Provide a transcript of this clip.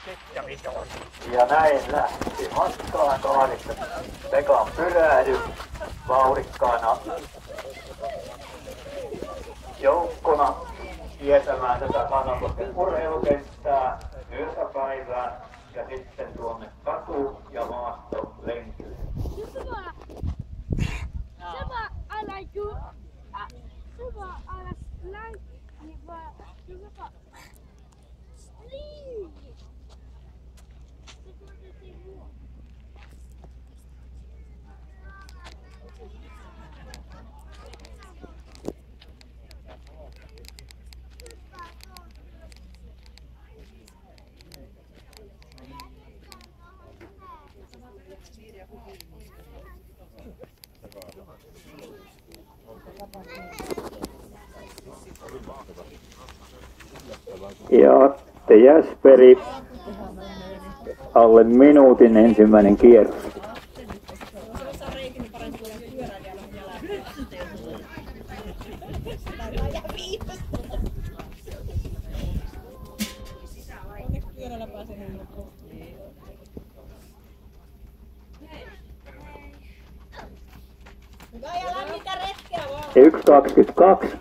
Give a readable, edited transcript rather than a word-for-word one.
Ja näin lähti matkaan 8. Pekan pyrähdys vauhdikkaana joukkona tietämään tätä Hannakosken urheilukenttää, yöpäivää ja sitten tuonne katu- ja maastolenkille. Coba ala ju, coba ala slang, coba coba sling. Ja Jesperi alle minuutin ensimmäinen kierros. Ja 1.22.